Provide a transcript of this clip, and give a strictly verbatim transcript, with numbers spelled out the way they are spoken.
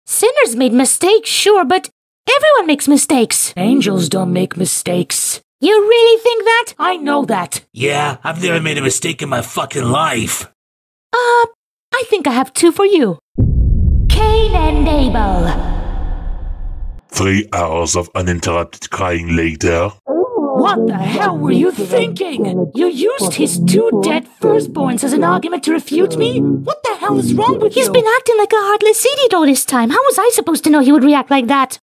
Sinners made mistakes, sure, but everyone makes mistakes. Angels don't make mistakes. You really think that? I know that. Yeah, I've never made a mistake in my fucking life. Uh, I think I have two for you. Cain and Abel. Three hours of uninterrupted crying later. What the hell were you thinking? You used his two dead firstborns as an argument to refute me? What the hell is wrong with He's you? He's been acting like a heartless idiot all this time. How was I supposed to know he would react like that?